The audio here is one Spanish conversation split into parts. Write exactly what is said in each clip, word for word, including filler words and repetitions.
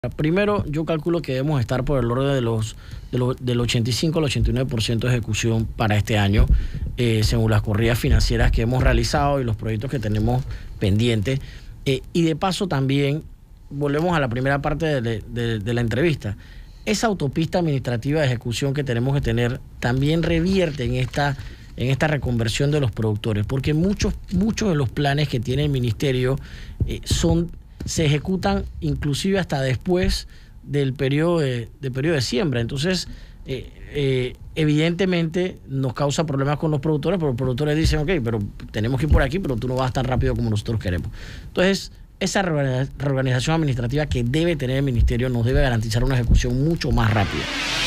Primero, yo calculo que debemos estar por el orden de los, de los del ochenta y cinco al ochenta y nueve por ciento de ejecución para este año, eh, según las corridas financieras que hemos realizado y los proyectos que tenemos pendientes. Eh, y de paso también, volvemos a la primera parte de, de, de la entrevista, esa autopista administrativa de ejecución que tenemos que tener también revierte en esta, en esta reconversión de los productores, porque muchos, muchos de los planes que tiene el ministerio eh, son... se ejecutan inclusive hasta después del periodo de, de periodo de siembra. Entonces, eh, eh, evidentemente nos causa problemas con los productores, pero los productores dicen, ok, pero tenemos que ir por aquí, pero tú no vas tan rápido como nosotros queremos. Entonces, esa reorganización administrativa que debe tener el ministerio nos debe garantizar una ejecución mucho más rápida.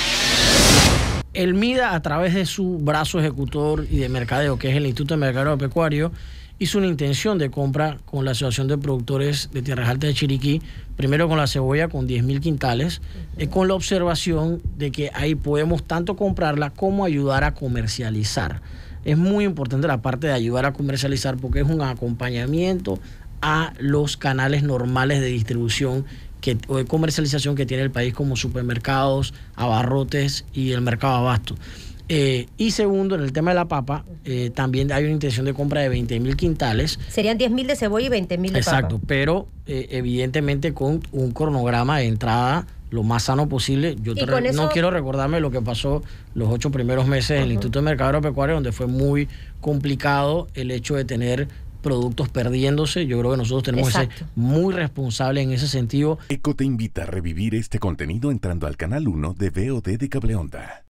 El MIDA, a través de su brazo ejecutor y de mercadeo, que es el Instituto de Mercadeo Agropecuario, hizo una intención de compra con la Asociación de Productores de Tierras Altas de Chiriquí, primero con la cebolla con diez mil quintales, eh, con la observación de que ahí podemos tanto comprarla como ayudar a comercializar. Es muy importante la parte de ayudar a comercializar porque es un acompañamiento a los canales normales de distribución que, o de comercialización que tiene el país, como supermercados, abarrotes y el mercado abasto. Eh, y segundo, en el tema de la papa, eh, también hay una intención de compra de veinte mil quintales. Serían diez mil de cebolla y veinte mil de papa. Exacto, pero eh, evidentemente con un cronograma de entrada lo más sano posible. Yo te re- eso... no quiero recordarme lo que pasó los ocho primeros meses en el Instituto de Mercadeo Agropecuario, donde fue muy complicado el hecho de tener productos perdiéndose. Yo creo que nosotros tenemos que ser muy responsables en ese sentido. Eco te invita a revivir este contenido entrando al canal uno de V O D de Cable Onda.